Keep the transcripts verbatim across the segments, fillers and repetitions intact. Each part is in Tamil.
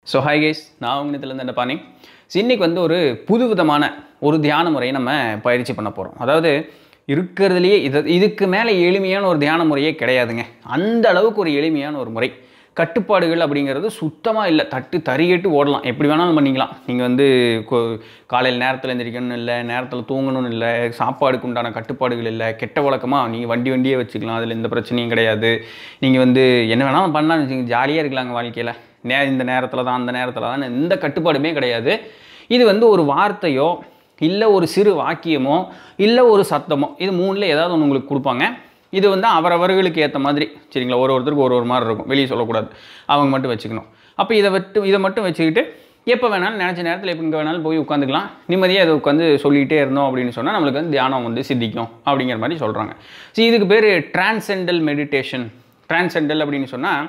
So hi guys, நான் உங்க Nithilan Dhandapani. இன்னைக்கு வந்து ஒரு புதுவிதமான ஒரு தியான முறையை நம்ம பயிற்சி பண்ண போறோம். அதாவது இருக்குறதுலயே இது இதுக்கு மேல எளிமையான ஒரு தியான முறையே கிடையாதுங்க. அந்த அளவுக்கு ஒரு எளிமையான ஒரு முறை. கட்டுப்பாடுகள் அப்படிங்கிறது சுத்தமா இல்ல. தட்டு தறியேட்டு ஓடலாம். எப்படி வேணாலும் பண்ணிக்கலாம். நீங்க வந்து காலையில நேரத்துல எந்திரிக்கணும் இல்ல, நேரத்துல தூங்கணும் இல்ல, சாப்பாடுக்கு உண்டான கட்டுப்பாடுகள் இல்ல, கெட்ட வழக்கமா நீங்க வண்டி வண்டியே வச்சுக்கலாம். அதுல எந்த பிரச்சனையும் கிடையாது. நீங்க வந்து என்ன வேணாலும் பண்ணலாம் வெச்சுங்க. ஜாலியா இருக்கலாங்க வாழ்க்கையில. நே இந்த நேரத்துல தான் அந்த நேரத்துல தான் எந்த கட்டுப்பாடுமே கிடையாது. இது வந்து ஒரு வார்த்தையோ இல்ல ஒரு சிறு வாக்கியமோ இல்ல ஒரு சத்தமோ இது மூணுல ஏதாவது ஒன்று உங்களுக்கு கொடுப்பாங்க. இது வந்து அவரவர்களுக்கு ஏற்ற மாதிரி சரிங்களா, ஒரு ஒருத்தருக்கு ஒரு ஒரு மாதிரி இருக்கும். வெளியே சொல்லக்கூடாது, அவங்க மட்டும் வச்சுக்கணும். அப்போ இதை விட்டு இதை மட்டும் வச்சுக்கிட்டு எப்போ வேணாலும் நினச்ச நேரத்தில் எப்போ இங்கே வேணாலும் போய் உட்காந்துக்கலாம். நிம்மதியாக அதை உட்காந்து சொல்லிகிட்டே இருந்தோம் அப்படின்னு சொன்னால் நம்மளுக்கு வந்து தியானம் வந்து சித்திக்கும் அப்படிங்கிற மாதிரி சொல்கிறாங்க. ஸோ இதுக்கு பேர் டிரான்சென்டல் மெடிடேஷன். டிரான்சென்டல் அப்படின்னு சொன்னால்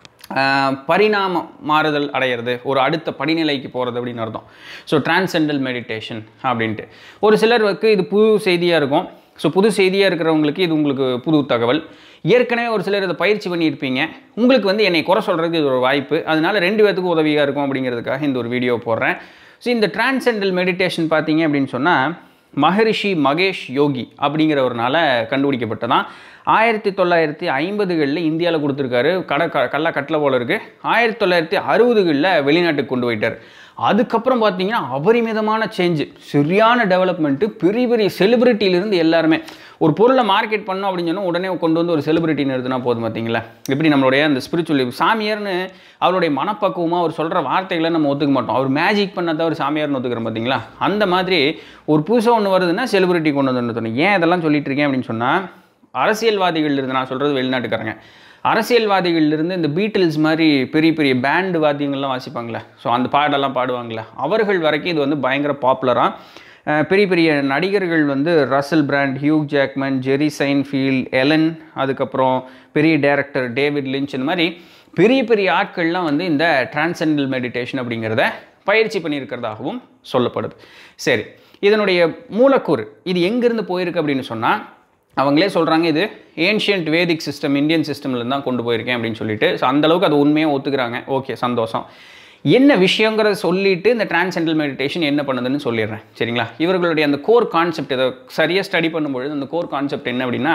பரிணாம மாறுதல் அடையிறது, ஒரு அடுத்த படிநிலைக்கு போகிறது அப்படின்னு அர்த்தம். ஸோ டிரான்சென்டல் மெடிடேஷன் அப்படின்ட்டு ஒரு சிலருக்கு இது புது செய்தியாக இருக்கும். ஸோ புது செய்தியாக இருக்கிறவங்களுக்கு இது உங்களுக்கு புது தகவல். ஏற்கனவே ஒரு சிலர் இதை பயிற்சி பண்ணியிருப்பீங்க. உங்களுக்கு வந்து என்னை குறை சொல்கிறதுக்கு இது ஒரு வாய்ப்பு. அதனால ரெண்டு பேத்துக்கும் உதவியாக இருக்கும் அப்படிங்கிறதுக்காக இந்த ஒரு வீடியோ போடுறேன். ஸோ இந்த டிரான்சென்டல் மெடிடேஷன் பார்த்தீங்க அப்படின்னு சொன்னால் மகரிஷி மகேஷ் யோகி அப்படிங்கிறவர்னால கண்டுபிடிக்கப்பட்டதான். ஆயிரத்தி தொள்ளாயிரத்தி ஐம்பதுகளில் இந்தியாவில் கொடுத்துருக்காரு. கடை க கல்ல கட்டில் போல இருக்குது. ஆயிரத்தி தொள்ளாயிரத்தி அறுபதுகளில் வெளிநாட்டுக்கு கொண்டு போயிட்டார். அதுக்கப்புறம் பார்த்தீங்கன்னா அபரிமிதமான சேஞ்சு, சரியான டெவலப்மெண்ட்டு. பெரிய பெரிய செலிபிரிட்டியிலிருந்து எல்லாருமே ஒரு பொருளை மார்க்கெட் பண்ணோம் அப்படின்னு சொன்னால் உடனே கொண்டு வந்து ஒரு செலிபிரிட்டி நிறுத்தினா போதும். பார்த்தீங்களா எப்படி நம்மளுடைய அந்த ஸ்பிரிச்சுவல் சாமியார்னு அவருடைய மனப்பக்குவமாக அவர் சொல்கிற வார்த்தைகளை நம்ம ஒத்துக்க மாட்டோம். அவர் மேஜிக் பண்ணதான் ஒரு சாமியார்னு ஒத்துக்கிறோம். பார்த்தீங்களா அந்த மாதிரி ஒரு புதுசாக ஒன்று வருதுன்னா செலிபிரிட்டி கொண்டு வந்து தோணும். ஏன் இதெல்லாம் சொல்லிட்டு இருக்கேன் அப்படின்னு சொன்னால் அரசியல்வாதிகள் இருந்து நான் சொல்கிறது வெளிநாட்டுக்காரங்க. அரசியல்வாதிகளிலிருந்து இந்த பீட்டில்ஸ் மாதிரி பெரிய பெரிய பேண்டு வாத்தியங்கள்லாம் வாசிப்பாங்களே, ஸோ அந்த பாடெல்லாம் பாடுவாங்களே, அவர்கள் வரைக்கும் இது வந்து பயங்கர பாப்புலராக. பெரிய பெரிய நடிகர்கள் வந்து Russell Brand, Hugh Jackman, Jerry Seinfeld, Ellen, அதுக்கப்புறம் பெரிய டைரக்டர் டேவிட் லிஞ்ச், இந்த மாதிரி பெரிய பெரிய ஆட்கள்லாம் வந்து இந்த டிரான்சென்டல் மெடிடேஷன் அப்படிங்கிறத பயிற்சி பண்ணியிருக்கிறதாகவும் சொல்லப்படுது. சரி, இதனுடைய மூலக்கூறு இது எங்கேருந்து போயிருக்கு அப்படின்னு சொன்னால் அவங்களே சொல்கிறாங்க இது ஏன்ஷியன்ட் வேதிக் சிஸ்டம், இந்தியன் சிஸ்டம்லேருந்து தான் கொண்டு போயிருக்கேன் அப்படின்னு சொல்லிட்டு. ஸோ அந்தளவுக்கு அது உண்மையாக ஒத்துக்கிறாங்க. ஓகே, சந்தோஷம். என்ன விஷயங்கிறத சொல்லிவிட்டு இந்த டிரான்சென்டல் மெடிடேஷன் என்ன பண்ணுதுன்னு சொல்லிடுறேன் சரிங்களா. இவர்களுடைய அந்த கோர் கான்செப்ட் இதை சரியாக ஸ்டடி பண்ணும்பொழுது அந்த கோர் கான்செப்ட் என்ன அப்படின்னா,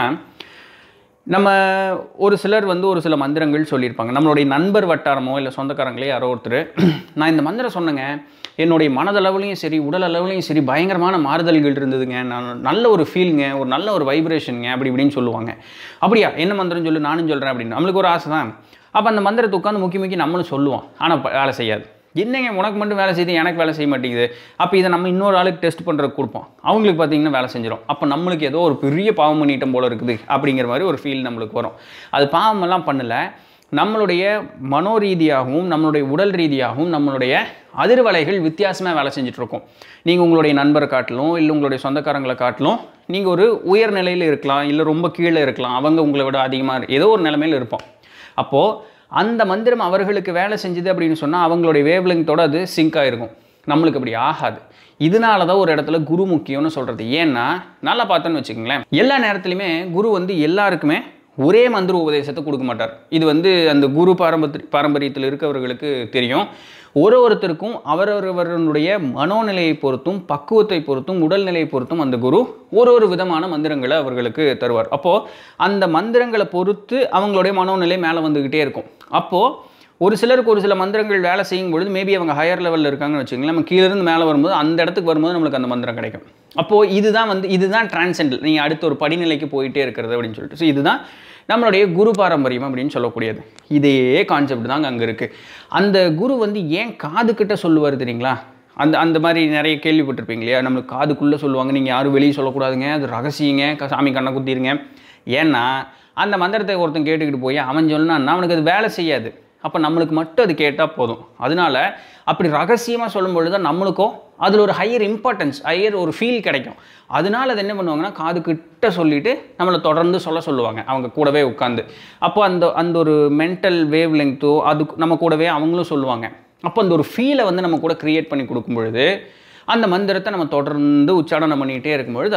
நம்ம ஒரு சிலர் வந்து ஒரு சில மந்திரங்கள் சொல்லியிருப்பாங்க. நம்மளுடைய நண்பர் வட்டாரமோ இல்லை சொந்தக்காரங்களே யாரோ ஒருத்தர் நான் இந்த மந்திரம் சொன்னேங்க, என்னுடைய மனதளவுலையும் சரி உடல் அளவுலையும் சரி பயங்கரமான மாறுதல்கள் இருந்ததுங்க, நான் நல்ல ஒரு ஃபீலுங்க, ஒரு நல்ல ஒரு வைப்ரேஷனுங்க அப்படி இப்படின்னு சொல்லுவாங்க. அப்படியா, என்ன மந்திரம் சொல்லு, நானும் சொல்கிறேன் அப்படின்னு நம்மளுக்கு ஒரு ஆசை தான். அப்போ அந்த மந்திரத்தை உட்காந்து முக்கி முக்கி நம்மளும் சொல்லுவோம். ஆனால் வேலை செய்யாது. என்னங்க உனக்கு மட்டும் வேலை செய்யுது, எனக்கு வேலை செய்ய மாட்டேங்குது. அப்போ இதை நம்ம இன்னொரு ஆளுக்கு டெஸ்ட் பண்ணுறதுக்கு கொடுப்போம். அவங்களுக்கு பார்த்தீங்கன்னா வேலை செஞ்சிடும். அப்போ நம்மளுக்கு ஏதோ ஒரு பெரிய பாவம் பண்ணிட்டம் போல இருக்குது அப்படிங்கிற மாதிரி ஒரு ஃபீல் நம்மளுக்கு வரும். அது பாவமெல்லாம் பண்ணலை, நம்மளுடைய மனோரீதியாகவும் நம்மளுடைய உடல் ரீதியாகவும் நம்மளுடைய அதிர்வலைகள் வித்தியாசமாக வேலை செஞ்சிட்ருக்கோம். நீங்கள் உங்களுடைய நண்பரை காட்டிலும் இல்லை உங்களுடைய சொந்தக்காரங்களை காட்டிலும் நீங்கள் ஒரு உயர்நிலையில் இருக்கலாம், இல்லை ரொம்ப கீழே இருக்கலாம், அவங்க உங்களை விட அதிகமாக ஏதோ ஒரு நிலைமையில் இருப்போம். அப்போது அந்த மந்திரம் அவர்களுக்கு வேலை செஞ்சுது அப்படின்னு சொன்னால் அவங்களுடைய வேவ்லெங்த்தோடு அது சிங்க் ஆகிருக்கும். நம்மளுக்கு அப்படி ஆகாது. இதனால தான் ஒரு இடத்துல குரு முக்கியம்னு சொல்கிறது. ஏன்னா நல்லா பார்த்தோன்னு வச்சுக்கோங்களேன், எல்லா நேரத்துலையுமே குரு வந்து எல்லாருக்குமே ஒரே மந்திர உபதேசத்தை கொடுக்க மாட்டார். இது வந்து அந்த குரு பாரம்பரிய பாரம்பரியத்தில் இருக்கவர்களுக்கு தெரியும். ஒரு ஒருத்தருக்கும் அவரவர்களுடைய மனோநிலையை பொறுத்தும் பக்குவத்தை பொறுத்தும் உடல்நிலையை பொறுத்தும் அந்த குரு ஒரு ஒரு விதமான மந்திரங்களை அவர்களுக்கு தருவார். அப்போது அந்த மந்திரங்களை பொறுத்து அவங்களுடைய மனோநிலை மேலே வந்துக்கிட்டே இருக்கும். அப்போது ஒரு சிலருக்கு ஒரு சில மந்திரங்கள் வேலை செய்யும் பொழுது மேபி அவங்க ஹையர் லெவலில் இருக்காங்கன்னு வச்சுக்கோங்களேன், நம்ம கீழேருந்து மேலே வரும்போது அந்த இடத்துக்கு வரும்போது நம்மளுக்கு அந்த மந்திரம் கிடைக்கும். அப்போது இதுதான் வந்து இதுதான் டிரான்சென்டல், நீங்கள் அடுத்த ஒரு படிநிலைக்கு போயிட்டே இருக்கிறது அப்படின்னு சொல்லிட்டு. ஸோ இதுதான் நம்மளுடைய குரு பாரம்பரியம் அப்படின்னு சொல்லக்கூடியது. இதே கான்செப்ட் தாங்க அங்கே இருக்குது. அந்த குரு வந்து ஏன் காதுக்கிட்ட சொல்லுவார் தெரியுங்களா? அந்த அந்த மாதிரி நிறைய கேள்விப்பட்டிருப்பீங்க இல்லையா, நம்மளுக்கு காதுக்குள்ளே சொல்லுவாங்க, நீங்கள் யாரும் வெளியே சொல்லக்கூடாதுங்க, அது ரகசியங்க, சாமி கண்ணை குத்திடுங்க. ஏன்னா அந்த மந்திரத்தை ஒருத்தன் கேட்டுக்கிட்டு போய் அவன் சொன்னான்னா அவனுக்கு அது வேலை செய்யாது. அப்போ நம்மளுக்கு மட்டும் அது கேட்டால் போதும். அதனால அப்படி ரகசியமாக சொல்லும் பொழுது தான் நம்மளுக்கும் அதில் ஒரு ஹையர் இம்பார்ட்டன்ஸ், ஹையர் ஒரு ஃபீல் கிடைக்கும். அதனால அது என்ன பண்ணுவாங்கன்னா காது கிட்ட சொல்லிவிட்டு நம்மளை தொடர்ந்து சொல்ல சொல்லுவாங்க அவங்க கூடவே உட்காந்து. அப்போ அந்த அந்த ஒரு மென்டல் வேவ் லெங்க்த்தோ அது நம்ம கூடவே அவங்களும் சொல்லுவாங்க. அப்போ அந்த ஒரு ஃபீலை வந்து நம்ம கூட க்ரியேட் பண்ணி கொடுக்கும் பொழுது அந்த மந்திரத்தை நம்ம தொடர்ந்து உச்சாரணம் பண்ணிகிட்டே இருக்கும்பொழுது அது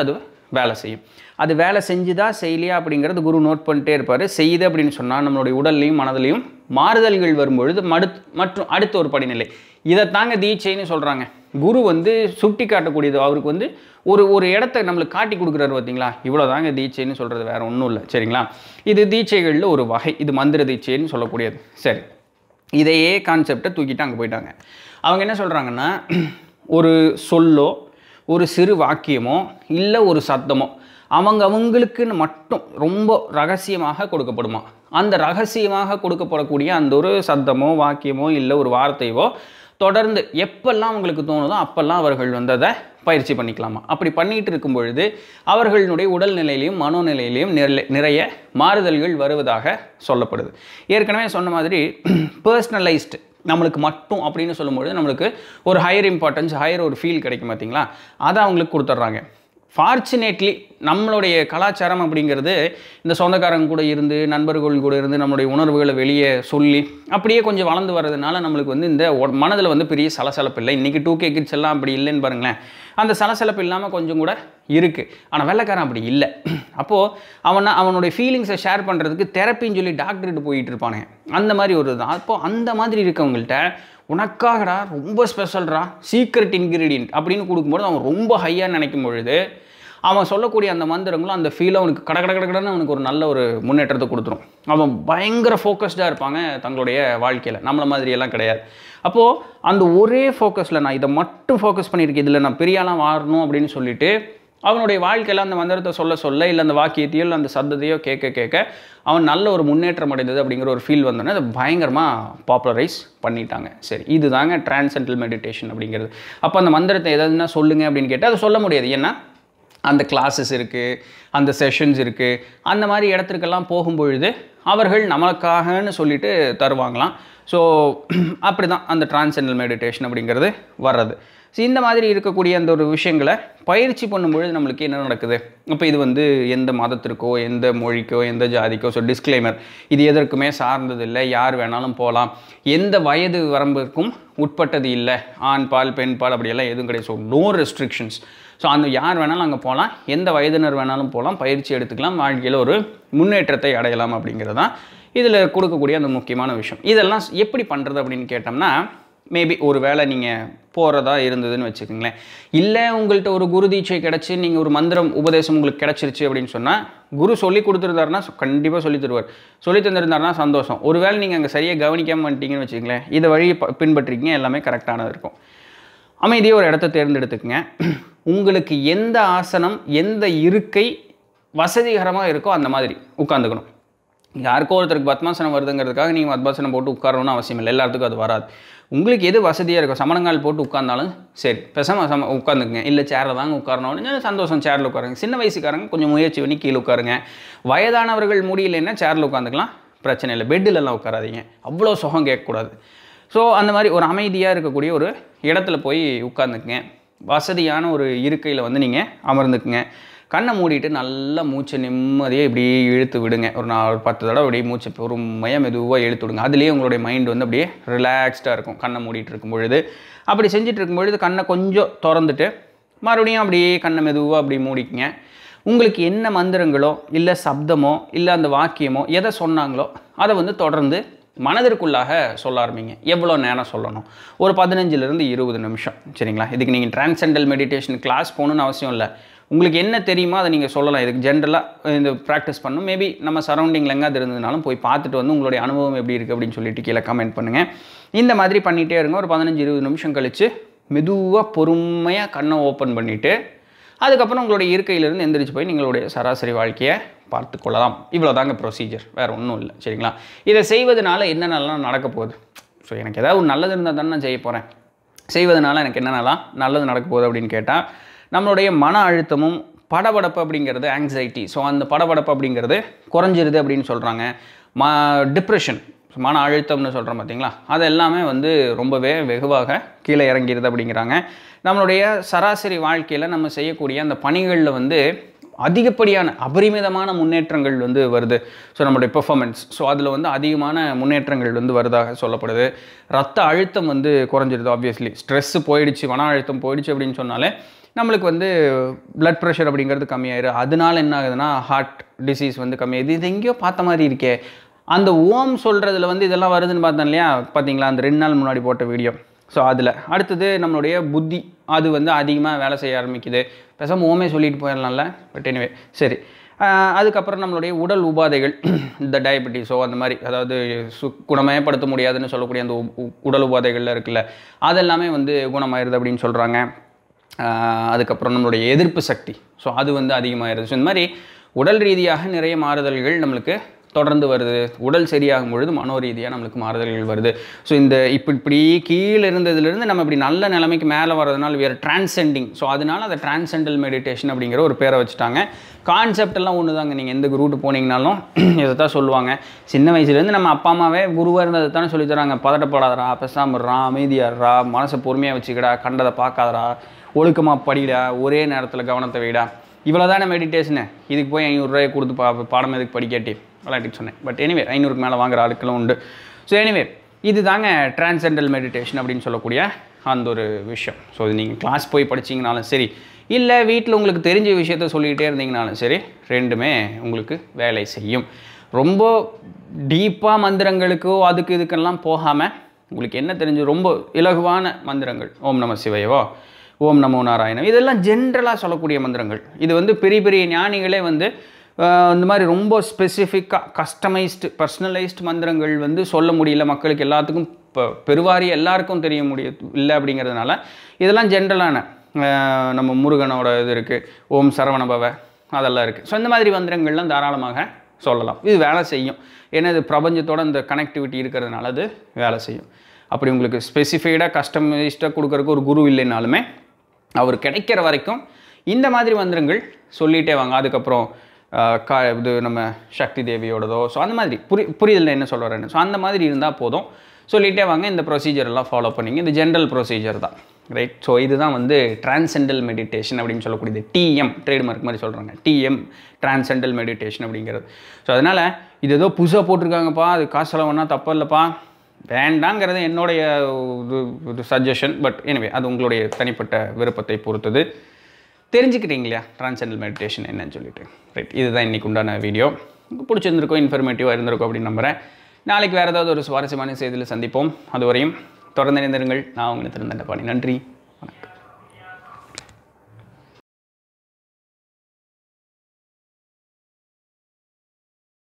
வேலை செய்யும். அது வேலை செஞ்சுதா செய்யலையா அப்படிங்கிறது குரு நோட் பண்ணிட்டே இருப்பார். செய்யுது அப்படின்னு சொன்னால் நம்மளுடைய உடல்லையும் மனதிலையும் மாறுதல்கள் வரும்பொழுது மடு மற்றும் அடுத்த ஒரு படிநிலை இதை தாங்க தீட்சைன்னு சொல்கிறாங்க. குரு வந்து சுட்டி காட்டக்கூடியது. அவருக்கு வந்து ஒரு ஒரு இடத்த நம்மளுக்கு காட்டி கொடுக்குறாரு பார்த்தீங்களா, இவ்வளோ தாங்க தீட்சைன்னு சொல்கிறது, வேறு ஒன்றும் இல்லை. சரிங்களா, இது தீட்சைகளில் ஒரு வகை, இது மந்திர தீட்சைன்னு சொல்லக்கூடியது. சரி, இதையே கான்செப்டை தூக்கிட்டு அங்கே போயிட்டாங்க. அவங்க என்ன சொல்கிறாங்கன்னா, ஒரு சொல்லோ ஒரு சிறு வாக்கியமோ இல்லை ஒரு சத்தமோ அவங்க அவங்களுக்குன்னு மட்டும் ரொம்ப ரகசியமாக கொடுக்கப்படுமா. அந்த ரகசியமாக கொடுக்கப்படக்கூடிய அந்த ஒரு சத்தமோ வாக்கியமோ இல்லை ஒரு வார்த்தையோ தொடர்ந்து எப்பெல்லாம் அவங்களுக்கு தோணுதோ அப்பெல்லாம் அவர்கள் வந்து அதை பயிற்சி பண்ணிக்கலாமா. அப்படி பண்ணிகிட்டு இருக்கும் பொழுது அவர்களுடைய உடல்நிலையிலையும் மனோநிலையிலையும் நிறைய மாறுதல்கள் வருவதாக சொல்லப்படுது. ஏற்கனவே சொன்ன மாதிரி பர்சனலைஸ்டு நம்மளுக்கு மட்டும் அப்படின்னு சொல்லும்பொழுது நம்மளுக்கு ஒரு ஹையர் இம்பார்ட்டன்ஸ், ஹையர் ஒரு ஃபீல் கிடைக்கும் பார்த்தீங்களா, அதை அவங்களுக்கு கொடுத்துட்றாங்க. ஃபார்ச்சுனேட்லி நம்மளுடைய கலாச்சாரம் அப்படிங்கிறது இந்த சொந்தக்காரங்க கூட இருந்து நண்பர்கள் கூட இருந்து நம்மளுடைய உணர்வுகளை வெளியே சொல்லி அப்படியே கொஞ்சம் வளர்ந்து வர்றதுனால நம்மளுக்கு வந்து இந்த மனதில் வந்து பெரிய சலசலப்பு இல்லை. இன்றைக்கி டூ கே கிட்ஸ் எல்லாம் அப்படி இல்லைன்னு பாருங்களேன். அந்த சலசலப்பு இல்லாமல் கொஞ்சம் கூட இருக்குது. ஆனால் வெள்ளைக்காரன் அப்படி இல்லை. அப்போது அவனை அவனுடைய ஃபீலிங்ஸை ஷேர் பண்ணுறதுக்கு தெரப்பின்னு சொல்லி டாக்டர்கிட்ட போயிட்டு இருப்பானுங்க. அந்த மாதிரி ஒரு தான். அப்போது அந்த மாதிரி இருக்கவங்கள்ட்ட உனக்காகடா ரொம்ப ஸ்பெஷல்ரா சீக்ரெட் இன்க்ரீடியன்ட் அப்படின்னு கொடுக்கும்போது அவன் ரொம்ப ஹையாக நினைக்கும் பொழுது அவன் சொல்லக்கூடிய அந்த மந்திரங்களும் அந்த ஃபீலை அவனுக்கு கட கட கடன்னு அவனுக்கு ஒரு நல்ல ஒரு முன்னேற்றத்தை கொடுத்துரும். அவன் பயங்கர ஃபோக்கஸ்டாக இருப்பாங்க தங்களுடைய வாழ்க்கையில். நம்மளை மாதிரியெல்லாம் கிடையாது. அப்போது அந்த ஒரே ஃபோக்கஸில் நான் இதை மட்டும் ஃபோக்கஸ் பண்ணியிருக்கேன், இதில் நான் பெரியாலாம் வாழணும் அப்படின்னு சொல்லிட்டு அவனுடைய வாழ்க்கையில் அந்த மந்திரத்தை சொல்ல சொல்ல இல்லை அந்த வாக்கியத்தையோ இல்லை அந்த சத்தத்தையோ கேட்க கேட்க அவன் நல்ல ஒரு முன்னேற்றம் அடைந்தது அப்படிங்கிற ஒரு ஃபீல் வந்தோடனே அதை பயங்கரமாக பாப்புலரைஸ் பண்ணிட்டாங்க. சரி, இது தாங்க டிரான்சென்டல் மெடிடேஷன் அப்படிங்கிறது. அப்போ அந்த மந்திரத்தை எதாவதுன்னா சொல்லுங்கள் அப்படின்னு கேட்டால் அதை சொல்ல முடியாது. ஏன்னா அந்த கிளாஸஸ் இருக்குது, அந்த செஷன்ஸ் இருக்குது. அந்த மாதிரி இடத்துக்கெல்லாம் போகும்பொழுது அவர்கள் நமக்காகன்னு சொல்லிட்டு தருவாங்களாம். ஸோ அப்படி தான் அந்த டிரான்சென்டல் மெடிடேஷன் அப்படிங்கிறது வர்றது. ஸோ இந்த மாதிரி இருக்கக்கூடிய அந்த ஒரு விஷயங்களை பயிற்சி பண்ணும்பொழுது நம்மளுக்கு என்ன நடக்குது. இப்போ இது வந்து எந்த மதத்திற்கோ எந்த மொழிக்கோ எந்த ஜாதிக்கோ, ஸோ டிஸ்க்ளைமர், இது எதற்குமே சார்ந்தது இல்லை, யார் வேணாலும் போகலாம், எந்த வயது வரம்பிற்கும் உட்பட்டது இல்லை, ஆண் பால் பெண் பால் அப்படியெல்லாம் எதுவும் கிடையாது. So no restrictions. ஸோ அந்த யார் வேணாலும் அங்கே போகலாம், எந்த வயதினர் வேணாலும் போகலாம், பயிற்சி எடுத்துக்கலாம், வாழ்க்கையில் ஒரு முன்னேற்றத்தை அடையலாம் அப்படிங்கிறது தான் இதில் கொடுக்கக்கூடிய அந்த முக்கியமான விஷயம். இதெல்லாம் எப்படி பண்ணுறது அப்படின்னு கேட்டோம்னா, மேபி ஒரு வேளை நீங்கள் போகிறதா இருந்ததுன்னு வச்சுக்கோங்களேன், இல்லை உங்கள்கிட்ட ஒரு குரு தீட்சை கிடச்சி நீங்கள் ஒரு மந்திரம் உபதேசம் உங்களுக்கு கிடச்சிருச்சு அப்படின்னு சொன்னால், குரு சொல்லி கொடுத்துருந்தாருன்னா கண்டிப்பாக சொல்லி தருவார். சொல்லி தந்துருந்தாருன்னா சந்தோஷம். ஒரு வேளை நீங்கள் அங்கே சரியாக கவனிக்காமல் வந்துட்டீங்கன்னு வச்சுக்கோங்களேன், இதை வழி பின்பற்றிக்கிங்க, எல்லாமே கரெக்டானது இருக்கும். அமைதியாக ஒரு இடத்த தேர்ந்தெடுத்துக்குங்க. உங்களுக்கு எந்த ஆசனம் எந்த இருக்கை வசதிகரமாக இருக்கோ அந்த மாதிரி உட்காந்துக்கணும். யாருக்கோ ஒருத்தருக்கு பத்மாசனம் வருதுங்கிறதுக்காக நீங்கள் பத்மாசனம் போட்டு உட்காரணும்னு அவசியம் இல்லை. எல்லாத்துக்கும் அது வராது. உங்களுக்கு எது வசதியாக இருக்கும், சமணங்கால் போட்டு உட்கார்ந்தாலும் சரி பேசாமல் சம உட்காந்துக்குங்க. இல்லை சேரில் தாங்க உட்காரணும்னு சந்தோஷம், சேரில் உட்காருங்க. சின்ன வயசுக்காரங்க கொஞ்சம் முயற்சி பண்ணி கீழே உட்காருங்க. வயதானவர்கள் முடியலைன்னா சேரில் உட்காந்துக்கலாம், பிரச்சனை இல்லை. பெட்டிலெல்லாம் உட்காராதீங்க, அவ்வளோ சுகம் கேட்கக்கூடாது. ஸோ அந்த மாதிரி ஒரு அமைதியாக இருக்கக்கூடிய ஒரு இடத்துல போய் உட்காந்துக்குங்க. வசதியான ஒரு இருக்கையில் வந்து நீங்கள் அமர்ந்துக்குங்க. கண்ணை மூடிட்டு நல்லா மூச்சை நிம்மதியாக இப்படி இழுத்து விடுங்க. ஒரு நான் ஒரு பத்து தடவை அப்படியே மூச்சை பொறுமையாக மெதுவாக இழுத்து விடுங்க. அதுலேயே உங்களுடைய மைண்ட் வந்து அப்படியே ரிலாக்ஸ்டாக இருக்கும் கண்ணை மூடிட்டு இருக்கும் பொழுது. அப்படி செஞ்சுட்டு இருக்கும் பொழுது கண்ணை கொஞ்சம் திறந்துட்டு மறுபடியும் அப்படியே கண்ணை மெதுவாக அப்படி மூடிக்குங்க. உங்களுக்கு என்ன மந்திரங்களோ இல்லை சப்தமோ இல்லை அந்த வாக்கியமோ எதை சொன்னாங்களோ அதை வந்து தொடர்ந்து மனதிற்குள்ளாக சொல்ல ஆரம்பிங்க. எவ்வளோ நேரம் சொல்லணும்? ஒரு பதினஞ்சுலேருந்து இருபது நிமிஷம். சரிங்களா? இதுக்கு நீங்கள் டிரான்சென்டல் மெடிடேஷன் கிளாஸ் போகணுன்னு அவசியம் இல்லை. உங்களுக்கு என்ன தெரியுமோ அதை நீங்கள் சொல்லலாம். இதுக்கு ஜென்ரலாக இந்த ப்ராக்டிஸ் பண்ணணும். மேபி நம்ம சரௌண்டிங்கில் எங்காவது இருந்ததுனாலும் போய் பார்த்துட்டு வந்து உங்களுடைய அனுபவம் எப்படி இருக்குது அப்படின்னு சொல்லிட்டு கீழே கமெண்ட் பண்ணுங்கள். இந்த மாதிரி பண்ணிகிட்டே இருங்க. ஒரு பதினஞ்சு இருபது நிமிஷம் கழித்து மெதுவாக பொறுமையாக கண்ணை ஓப்பன் பண்ணிவிட்டு அதுக்கப்புறம் உங்களுடைய இருக்கையிலிருந்து எந்திரிச்சு போய் நீங்களுடைய சராசரி வாழ்க்கையை பார்த்து கொள்ளலாம். இவ்வளோ தாங்க ப்ரொசீஜர், வேறு ஒன்றும் இல்லை. சரிங்களா? இதை செய்வதனால என்னென்னலாம் நடக்க போகுது? ஸோ எனக்கு ஏதாவது ஒரு நல்லது இருந்தால் தானே நான் செய்ய போகிறேன். செய்வதனால எனக்கு என்னென்னலாம் நல்லது நடக்க போகுது அப்படின்னு கேட்டால், நம்மளுடைய மன அழுத்தமும் படபடப்பு அப்படிங்கிறது ஆங்ஸைட்டி, ஸோ அந்த படபடப்பு அப்படிங்கிறது குறைஞ்சிருது அப்படின்னு சொல்கிறாங்க. ம டிப்ரெஷன், மன அழுத்தம்னு சொல்கிறோம் பார்த்தீங்களா, அது எல்லாமே வந்து ரொம்பவே வெகுவாக கீழே இறங்கிடுது அப்படிங்கிறாங்க. நம்மளுடைய சராசரி வாழ்க்கையில் நம்ம செய்யக்கூடிய அந்த பணிகளில் வந்து அதிகப்படியான அபரிமிதமான முன்னேற்றங்கள் வந்து வருது. ஸோ நம்மளுடைய பெர்ஃபார்மன்ஸ், ஸோ அதில் வந்து அதிகமான முன்னேற்றங்கள் வந்து வருதாக சொல்லப்படுது. ரத்த அழுத்தம் வந்து குறைஞ்சிருது. ஆப்வியஸ்லி ஸ்ட்ரெஸ்ஸு போயிடுச்சு, மன அழுத்தம் போயிடுச்சு அப்படின்னு சொன்னாலே நம்மளுக்கு வந்து பிளட் ப்ரெஷர் அப்படிங்கிறது கம்மியாயிரும். அதனால என்ன ஆகுதுன்னா ஹார்ட் டிசீஸ் வந்து கம்மியாகுது. இது எங்கேயோ பார்த்த மாதிரி இருக்கே. அந்த ஓம் சொல்கிறதுல வந்து இதெல்லாம் வருதுன்னு பார்த்தேன் இல்லையா, பார்த்தீங்களா அந்த ரெண்டு நாள் முன்னாடி போட்ட வீடியோ. ஸோ அதில் அடுத்தது நம்மளுடைய புத்தி அது வந்து அதிகமாக வேலை செய்ய ஆரம்பிக்குது. பேசாமல் ஓமே சொல்லிட்டு போயிடலாம்ல. பட் எனிவே சரி. அதுக்கப்புறம் நம்மளுடைய உடல் உபாதைகள், இந்த டயபெட்டிஸோ அந்த மாதிரி, அதாவது சு குணமயப்படுத்த முடியாதுன்னு சொல்லக்கூடிய அந்த உடல் உபாதைகள்லாம் இருக்குல்ல, அதெல்லாமே வந்து குணமாயிருது அப்படின்னு சொல்கிறாங்க. அதுக்கப்புறம் நம்மளுடைய எதிர்ப்பு சக்தி, ஸோ அது வந்து அதிகமாகிடுது. ஸோ இந்த மாதிரி உடல் ரீதியாக நிறைய மாறுதல்கள் நம்மளுக்கு தொடர்ந்து வருது. உடல் சரியாகும் பொழுது மனோ ரீதியாக நம்மளுக்கு மாறுதல்கள் வருது. ஸோ இந்த இப்படி இப்படி கீழே இருந்ததுலேருந்து நம்ம இப்படி நல்ல நிலைமைக்கு மேலே வர்றதுனால வேறு டிரான்செண்டிங். ஸோ அதனால அதை டிரான்செண்டல் மெடிடேஷன் அப்படிங்கிற ஒரு பேரை வச்சுட்டாங்க. கான்செப்ட் எல்லாம் ஒன்று தாங்க. நீங்கள் எந்த குரூட்டு போனீங்கனாலும் இதை தான் சொல்லுவாங்க. சின்ன வயசுலேருந்து நம்ம அப்பா அம்மாவே குருவாக இருந்ததை தானே சொல்லி தராங்க. பதட்டப்படாதரா, பெசாமடுறா, அமைதியாடுறா, மனசை பொறுமையாக வச்சுக்கடா, கண்டதை பார்க்காதரா, ஒழுக்கமாக படிடா, ஒரே நேரத்தில் கவனத்தை வைடா, இவ்வளோ தானே மெடிடேஷனு. இதுக்கு போய் ஐநூறுரூவாயை கொடுத்து பா பாடம் எதுக்கு படிக்காட்டி விளையாட்டிட்டு சொன்னேன். பட் எனிவே ஐநூறுக்கு மேலே வாங்குற ஆட்களும் உண்டு. ஸோ எனிவே இது தாங்க டிரான்செண்டல் மெடிடேஷன் அப்படின்னு சொல்லக்கூடிய அந்த ஒரு விஷயம். ஸோ இது நீங்கள் கிளாஸ் போய் படிச்சிங்கனாலும் சரி, இல்லை வீட்டில் உங்களுக்கு தெரிஞ்ச விஷயத்த சொல்லிக்கிட்டே இருந்தீங்கனாலும் சரி, ரெண்டுமே உங்களுக்கு வேலை செய்யும். ரொம்ப டீப்பாக மந்திரங்களுக்கோ அதுக்கு இதுக்கெல்லாம் போகாமல் உங்களுக்கு என்ன தெரிஞ்சு ரொம்ப இலகுவான மந்திரங்கள், ஓம் நம சிவையவோ, ஓம் நமோ நாராயணம், இதெல்லாம் ஜென்ரலாக சொல்லக்கூடிய மந்திரங்கள். இது வந்து பெரிய பெரிய ஞானிகளே வந்து இந்த மாதிரி ரொம்ப ஸ்பெசிஃபிக்காக கஸ்டமைஸ்டு பர்சனலைஸ்டு மந்திரங்கள் வந்து சொல்ல முடியல மக்களுக்கு எல்லாத்துக்கும். இப்போ பெருவாரி எல்லாருக்கும் தெரிய முடியும் இல்லை அப்படிங்கிறதுனால இதெல்லாம் ஜென்ரலான நம்ம முருகனோட இது இருக்குது, ஓம் சரவணபவ அதெல்லாம் இருக்குது. ஸோ இந்த மாதிரி மந்திரங்கள்லாம் தாராளமாக சொல்லலாம். இது வேலை செய்யும். ஏன்னா இது பிரபஞ்சத்தோட இந்த கனெக்டிவிட்டி இருக்கிறதுனால அது வேலை செய்யும். அப்படி உங்களுக்கு ஸ்பெசிஃபைடாக கஸ்டமைஸ்டாக கொடுக்குறக்கு ஒரு குரு இல்லைனாலுமே அவர் கிடைக்கிற வரைக்கும் இந்த மாதிரி மந்திரங்கள் சொல்லிகிட்டே வாங்க. அதுக்கப்புறம் கா இது நம்ம சக்தி தேவியோடதோ, ஸோ அந்த மாதிரி புரி புரிதல் என்ன சொல்ல வரேன்னு, ஸோ அந்த மாதிரி இருந்தால் போதும். சொல்லிகிட்டே வாங்க. இந்த ப்ரொசீஜர் எல்லாம் ஃபாலோ பண்ணிங்க. இது ஜென்ரல் ப்ரொசீஜர் தான், ரைட்? ஸோ இதுதான் வந்து டிரான்செண்டல் மெடிடேஷன் அப்படின்னு சொல்லக்கூடியது. டிஎம் ட்ரேட்மார்க் மாதிரி சொல்கிறாங்க, டிஎம் டிரான்செண்டல் மெடிடேஷன் அப்படிங்கிறது. ஸோ அதனால் இது ஏதோ புதுசாக போட்டிருக்காங்கப்பா, அது காசு செலவுன்னா தப்பு இல்லைப்பா, வேண்டாங்கிறது என்னுடைய ஒரு சஜஷன். பட் எனிவே அது உங்களுடைய தனிப்பட்ட விருப்பத்தை பொறுத்தது. தெரிஞ்சுக்கிட்டீங்க இல்லையா டிரான்செண்டல் மெடிடேஷன் என்னன்னு சொல்லிட்டு, ரைட்? இதுதான் இன்றைக்கு உண்டான வீடியோ. பிடிச்சிருந்திருக்கோம், இன்ஃபர்மேட்டிவாக இருந்திருக்கும் அப்படின்னு நம்புகிறேன். நாளைக்கு வேறு ஏதாவது ஒரு சுவாரஸ்யமான செய்தியில் சந்திப்போம். அதுவரையும் தொடர்ந்து இணைந்திருங்கள். நான் உங்களை Nithilan Dhandapani. நன்றி.